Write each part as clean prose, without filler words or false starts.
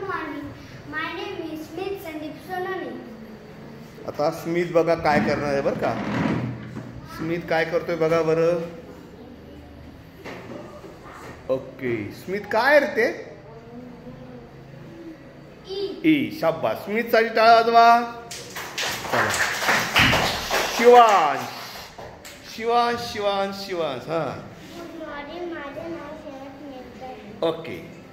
morning. My name is Smith Sandeep Sonani. आता स्मित बघा काय करणार आहे बरं का. स्मित काय करतोय बघा बरं. ओके स्मित काय रे ते. ई शाबास. स्मित साठी टाळा वाजवा. चला शिवांश शिवांश शिवांश शिवांश. हा Good morning. माझे नाव शरद मेहता. ओके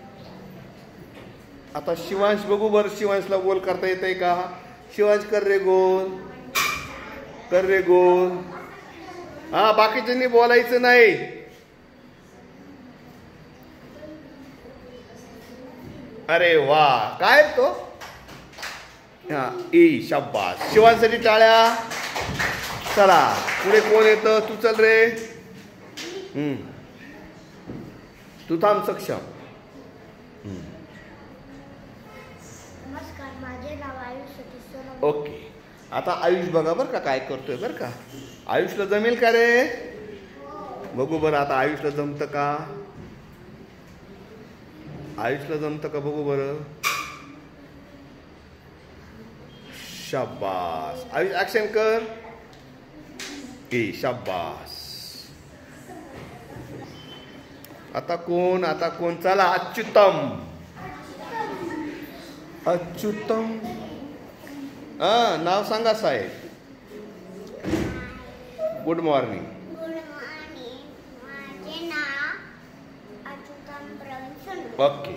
आता शिवांश बघू बरं. शिवांशला गोल करता येतंय का. शिवांश कर रे गोल. कर रे गोल. हा बाकीच्यांनी बोलायचं नाही. अरे वा काय तो. हा ई शाबास. शिवांसाठी टाळ्या. चला पुढे कोण येतं. तू चल रे. तू थांब सक्षम. नमस्कार. माझे नाव आयुष सतीश सोनवणे. ओके आता आयुष बघा बरं का काय करतोय बरं का. आयुषला जमेल का रे. बघू बरं आता आयुषला जमतं का. आयुषला जमतं का बघू बरं. शाबास. आयुष ऍक्शन कर. ए शाबास. आता कोण चला अच्युतम. अच्युतम नाव सांगा साहेब. Good morning. Good morning. माझे नाव अच्युतम प्रवीण सोनवणे. ओके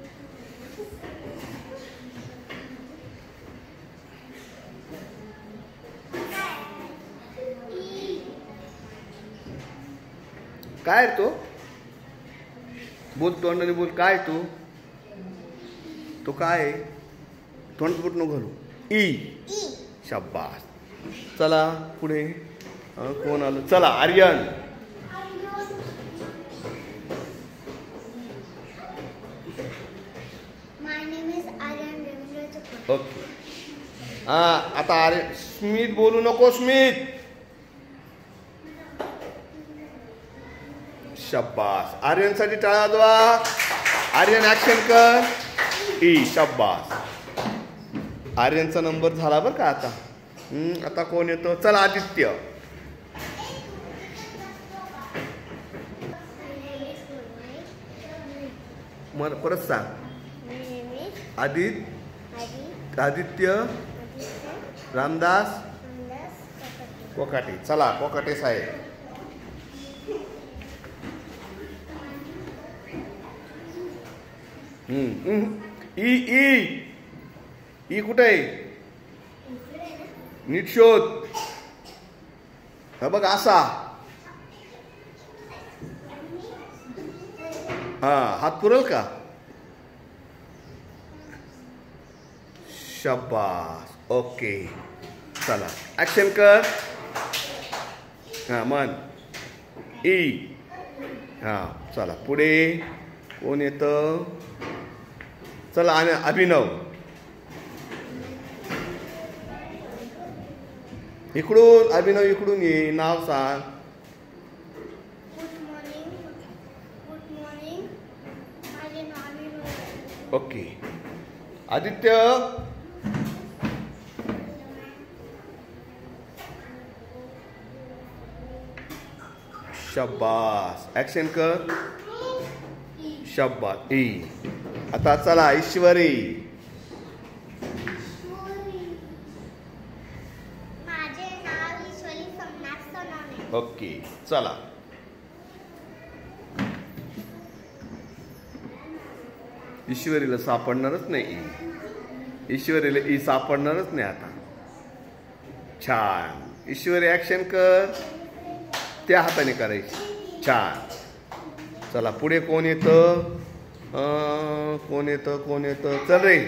काय रे तो. बोल तोंडाने बोल. काय तो काय आहे. तोंड बोट नको घालू. ई शाबास. चला पुढे कोण आलं. चला Aryan. My name is Aryan Ravindra Chakraborty. Okay आता आर्यन. स्मित बोलू नको. स्मित शाबास. आर्यनसाठी टाळा वाजवा. आर्यन ऍक्शन कर. ई शाबास. आर्यनचा नंबर झाला बरं का आता. आता कोण येतो. चला आदित्य. मला परत सांग. My name is Aditya Aditya Ramdas Ramdas Chakraborty. Kokate. चला कोकाटे साहेब. ई ई ई कुठे आहे. नीट शोध. हा बघ असा. हा हात पुरल का. शाबास. ओके चला ऍक्शन कर. हा मन. ई हा चला पुढे कोण येतं. चला आणि अभिनव. इकडून अभिनव इकडून ये. नाव सांग. Good morning. Good morning. माझे नाव अभिनव. ओके आदित्य. शाबास. ऍक्शन कर. शाबास. ई आता चला ईश्वरी. माझे नाव ईश्वरी सोमनाथ सोनवणे. ओके चला. ईश्वरीला सापडणारच नाही. ईश्वरीला ई सापडणारच नाही आता. छान. ईश्वरी ऍक्शन कर. त्या हाताने करायची. छान. चला पुढे कोण येतं. कोण येतं. चल रे.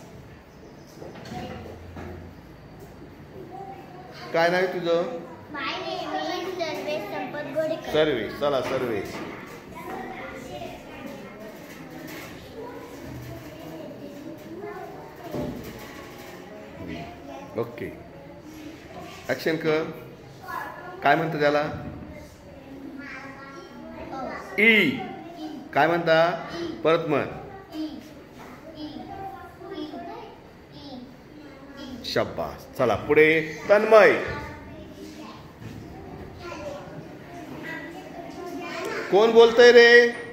काय नाव आहे तुझं. My name is सर्वेश संपत गोडेकर. सर्वेश. चला सर्वेश. ओके ऍक्शन कर. काय म्हणतं त्याला. ई काय म्हणता. परत म्हण. शाबास. चला पुढे तन्मय. कोण बोलतय रे?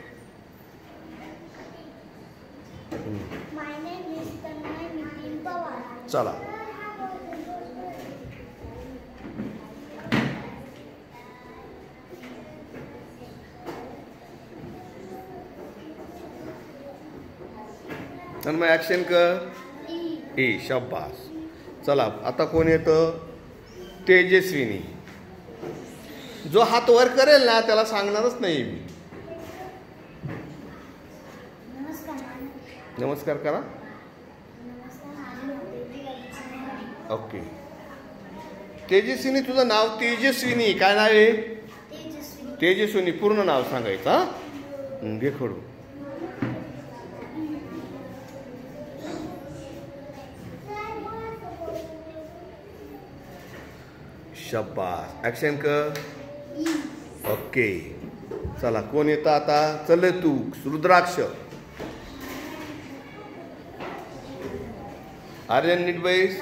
My name is Tanmay Nitin Pawar. चला. तन्मय ऍक्शन कर. ए शाबास. चला आता कोण येतं? तेजस्विनी. जो हात वर करेल ना त्याला सांगणारच नाही मी. नमस्कार करा. ओके. तेजस्विनी, तुझं नाव तेजस्विनी. काय नाव आहे? तेजस्विनी. पूर्ण नाव सांगायचं. हा घे खडू. शाबास. ऍक्शन कर. ओके. चला कोण येतं आता? चल तू. रुद्राक्ष. आर्यन नीट बैस.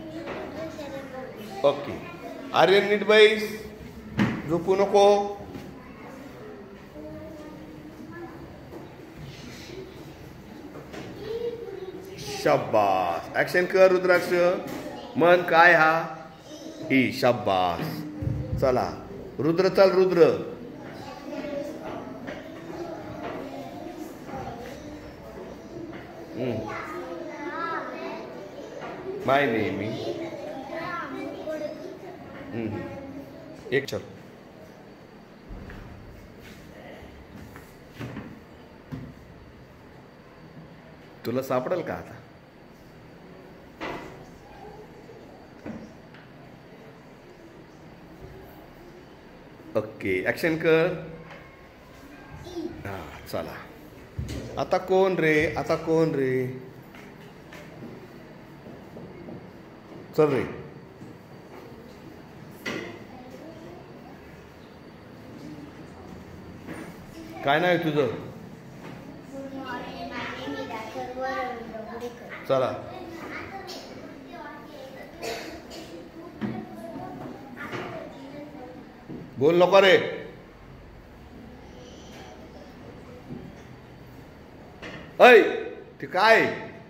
ओके. आर्यन नीट बैस. झोपू नको. शाबास. ऍक्शन कर रुद्राक्ष. मन काय हा? ई शाबास. चला रुद्र. चल रुद्र. माय नेम एक. चल तुला सापडेल का आता? ओके. ऍक्शन कर. हा चला. आता कोण रे? आता कोण रे? चल रे. काय नाव आहे तुझं? चला. बोल नको रे. ऐ ते काय?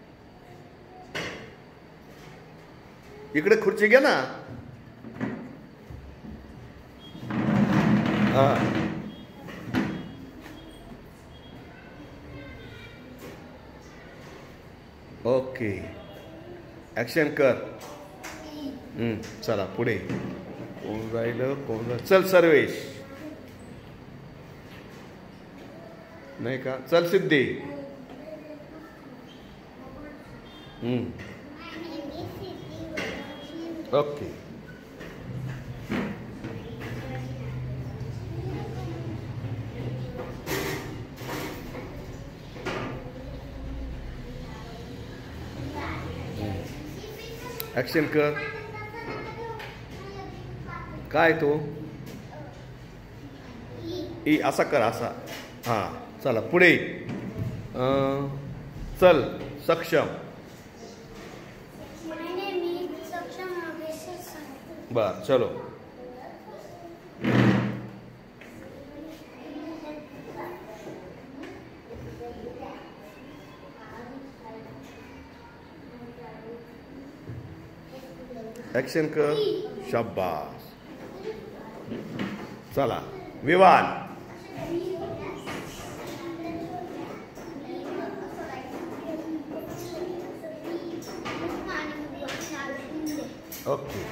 इकडे खुर्ची घे ना. हा. ओके. ऍक्शन कर. चला पुढे. कोण राहिलं? कोण राहिलं? चल सर्वेश. नाही का? चल सिद्धी. ओके. ऍक्शन कर. काय तो? ई असा कर. असा. हा चला पुढे. चल सक्षम. बर चलो. ऍक्शन कर. शाबास. चला विवान. ओके.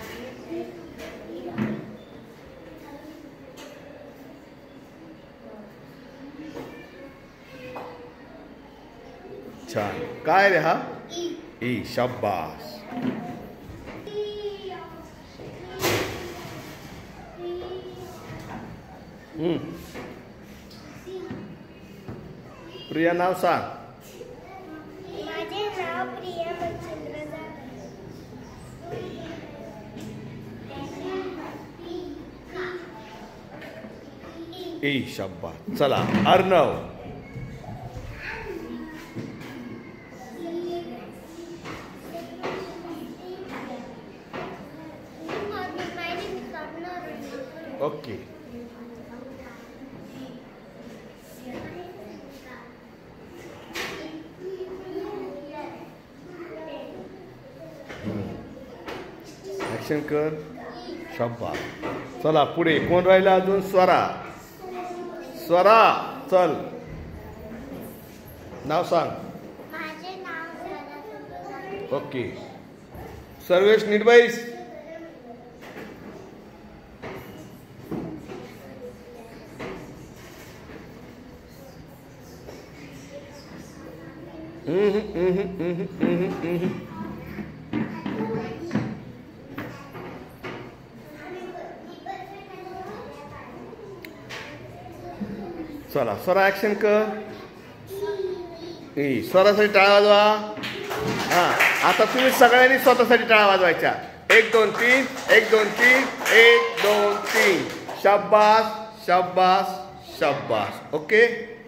छान. काय रे हा? ई शाबास. प्रिया नाव सांग. माझे नाव प्रिया मच्छिंद्र जाधव. ए शाबास. चला अर्णव. ओके. ऍक्शन कर. शाबास. चला पुढे कोण राहिला अजून? स्वरा. स्वरा चल, नाव सांग. माझे नाव स्वरा. ओके. सर्वेश नीट बैस. चला स्वरा ऍक्शन कर. स्वरासाठी टाळ्या वाजवा. हा आता तुम्ही सगळ्यांनी स्वतःसाठी टाळ्या वाजवायच्या. 1 2 3 1 2 3 1 2 3. शाबास शाबास शाबास. ओके.